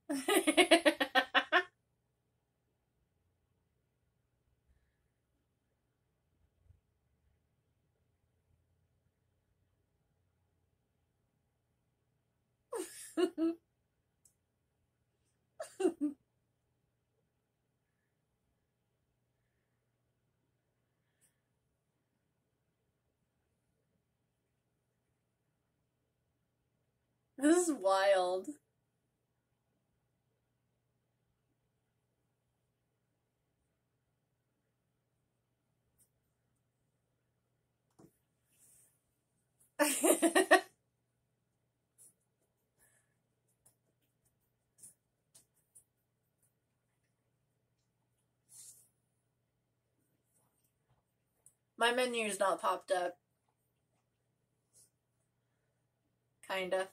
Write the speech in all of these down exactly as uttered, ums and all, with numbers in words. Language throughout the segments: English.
This is wild. My menu's not popped up. Kinda.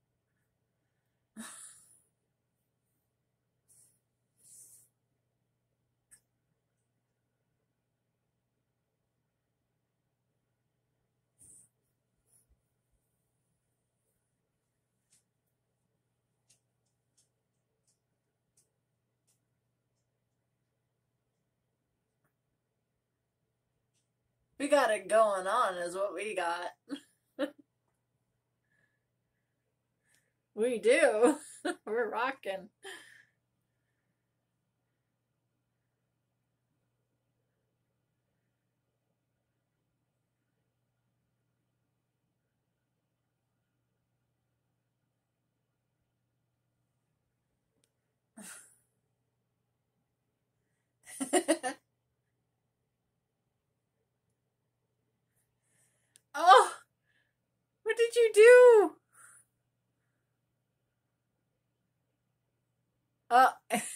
We got it going on is what we got. We do. We're rocking. Oh, what did you do? Oh.